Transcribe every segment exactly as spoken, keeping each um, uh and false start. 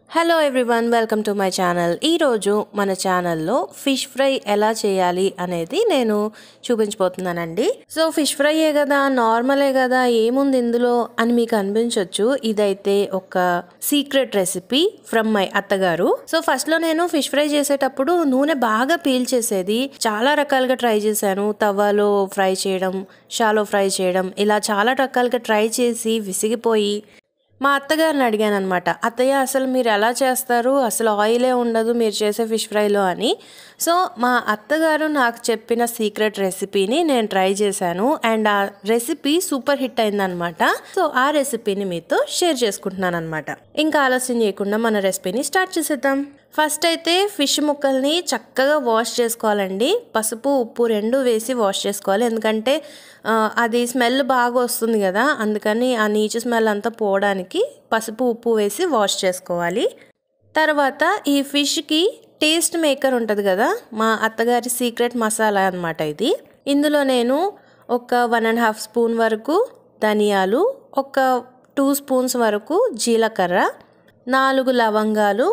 Hello everyone, welcome to my channel. ఈరోజు మన ఛానల్లో ఫిష్ ఫ్రై ఎలా చేయాలి అనేది నేను చూపించబోతున్నానండి. సో ఫిష్ ఫ్రైయే కదా, నార్మలే కదా, ఏముంది ఇందులో అని మీకు అనిపించవచ్చు. ఇదైతే ఒక సీక్రెట్ రెసిపీ ఫ్రమ్ మై అత్తగారు. సో ఫస్ట్లో నేను ఫిష్ ఫ్రై చేసేటప్పుడు నూనె బాగా పీల్చేసేది. చాలా రకాలుగా ట్రై చేశాను. తవాలో ఫ్రై చేయడం, షాలో ఫ్రై చేయడం, ఇలా చాలా రకాలుగా ట్రై చేసి విసిగిపోయి మా అత్తగారిని అడిగాను అనమాట. అత్తయ్య, అసలు మీరు ఎలా చేస్తారు, అసలు ఆయిలే ఉండదు మీరు చేసే ఫిష్ ఫ్రైలో అని. సో మా అత్తగారు నాకు చెప్పిన సీక్రెట్ రెసిపీని నేను ట్రై చేశాను అండ్ ఆ రెసిపీ సూపర్ హిట్ అయిందనమాట. సో ఆ రెసిపీని మీతో షేర్ చేసుకుంటున్నాను అనమాట. ఇంకా ఆలస్యం చేయకుండా మన రెసిపీని స్టార్ట్ చేసేద్దాం. ఫస్ట్ అయితే ఫిష్ ముక్కల్ని చక్కగా వాష్ చేసుకోవాలండి. పసుపు ఉప్పు రెండు వేసి వాష్ చేసుకోవాలి, ఎందుకంటే అది స్మెల్ బాగా వస్తుంది కదా, అందుకని ఆ నీచు స్మెల్ అంతా పోవడానికి పసుపు ఉప్పు వేసి వాష్ చేసుకోవాలి. తర్వాత ఈ ఫిష్కి టేస్ట్ మేకర్ ఉంటుంది కదా, మా అత్తగారి సీక్రెట్ మసాలా అనమాట ఇది. ఇందులో నేను ఒక వన్ అండ్ హాఫ్ స్పూన్ వరకు ధనియాలు, ఒక టూ స్పూన్స్ వరకు జీలకర్ర, నాలుగు లవంగాలు,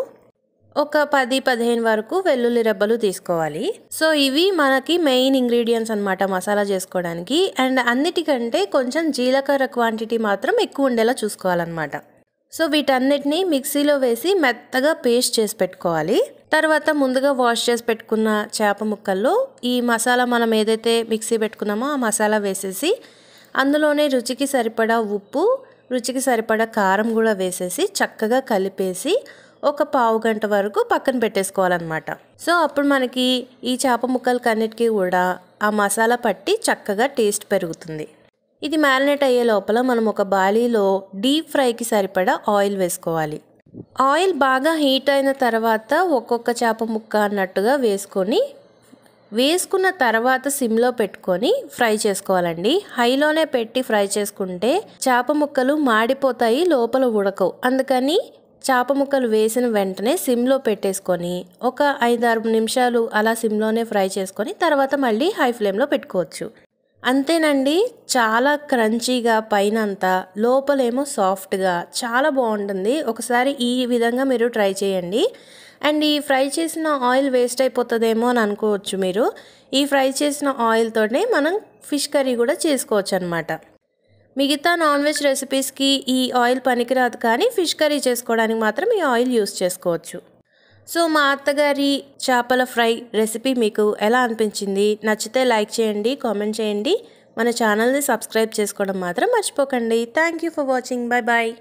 ఒక పది పదిహేను వరకు వెల్లుల్లి రెబ్బలు తీసుకోవాలి. సో ఇవి మనకి మెయిన్ ఇంగ్రీడియంట్స్ అనమాట మసాలా చేసుకోవడానికి. అండ్ అన్నిటికంటే కొంచెం జీలకర్ర క్వాంటిటీ మాత్రం ఎక్కువ ఉండేలా చూసుకోవాలన్నమాట. సో వీటన్నిటిని మిక్సీలో వేసి మెత్తగా పేస్ట్ చేసి పెట్టుకోవాలి. తర్వాత ముందుగా వాష్ చేసి పెట్టుకున్న చేప ముక్కల్లో ఈ మసాలా మనం ఏదైతే మిక్సీ పెట్టుకున్నామో ఆ మసాలా వేసేసి అందులోనే రుచికి సరిపడా ఉప్పు, రుచికి సరిపడా కారం కూడా వేసేసి చక్కగా కలిపేసి ఒక పావు గంట వరకు పక్కన పెట్టేసుకోవాలన్నమాట. సో అప్పుడు మనకి ఈ చేప ముక్కలకి అన్నిటికీ కూడా ఆ మసాలా పట్టి చక్కగా టేస్ట్ పెరుగుతుంది. ఇది మ్యారినేట్ అయ్యే లోపల మనం ఒక బాలీలో డీప్ ఫ్రైకి సరిపడా ఆయిల్ వేసుకోవాలి. ఆయిల్ బాగా హీట్ అయిన తర్వాత ఒక్కొక్క చేప ముక్క అన్నట్టుగా వేసుకొని వేసుకున్న తర్వాత సిమ్లో పెట్టుకొని ఫ్రై చేసుకోవాలండి. హైలోనే పెట్టి ఫ్రై చేసుకుంటే చేప ముక్కలు మాడిపోతాయి, లోపల ఉడకవు. అందుకని చేప ముక్కలు వేసిన వెంటనే సిమ్లో పెట్టేసుకొని ఒక ఐదారు నిమిషాలు అలా సిమ్లోనే ఫ్రై చేసుకొని తర్వాత మళ్ళీ హై ఫ్లేమ్లో పెట్టుకోవచ్చు. అంతేనండి, చాలా క్రంచీగా పైన అంతా, లోపలేమో సాఫ్ట్గా చాలా బాగుంటుంది. ఒకసారి ఈ విధంగా మీరు ట్రై చేయండి. అండ్ ఈ ఫ్రై చేసిన ఆయిల్ వేస్ట్ అయిపోతుందేమో అని అనుకోవచ్చు మీరు. ఈ ఫ్రై చేసిన ఆయిల్తోనే మనం ఫిష్ కర్రీ కూడా చేసుకోవచ్చు అనమాట. మిగతా నాన్ వెజ్ రెసిపీస్కి ఈ ఆయిల్ పనికిరాదు, కానీ ఫిష్ కర్రీ చేసుకోవడానికి మాత్రం ఈ ఆయిల్ యూస్ చేసుకోవచ్చు. సో మా అత్తగారి చేపల ఫ్రై రెసిపీ మీకు ఎలా అనిపించింది? నచ్చితే లైక్ చేయండి, కామెంట్ చేయండి. మన ఛానల్ని సబ్స్క్రైబ్ చేసుకోవడం మాత్రం మర్చిపోకండి. Thank you for watching. Bye bye.